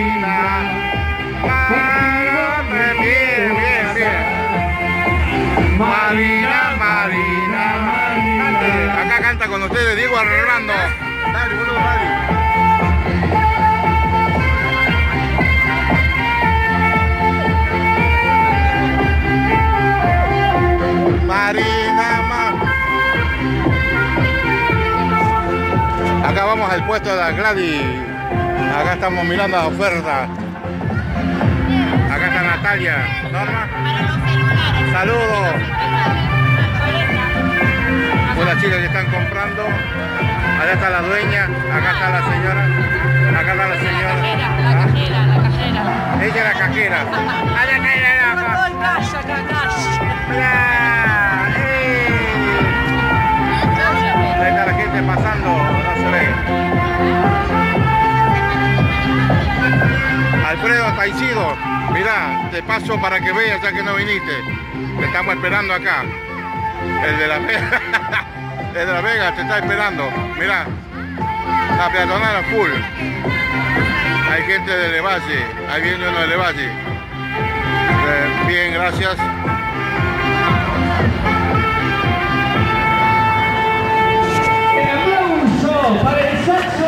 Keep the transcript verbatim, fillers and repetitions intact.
Marina. Bien, bien, bien. Marina, Marina, Marina. Acá canta con ustedes Diego Armando. Dale, boludo, dale. Marina, ma. Acá vamos al puesto de la Gladys. Acá estamos mirando la oferta. Acá está Natalia. Norma. Saludos. Unas chicas que están comprando. Allá está la dueña. Acá está la señora. Acá está la señora. La cajera, la cajera. Ella es la cajera. A la cajera. Ahí está la gente pasando, no se ve. Alfredo Taicido, mirá, te paso para que veas ya que no viniste. Te estamos esperando acá. El de la Vega, el de la Vega te está esperando. Mirá, la peatonal full. Hay gente de Levalle, ahí viene uno de Levalle. Eh, bien, gracias. El aplauso para el saxo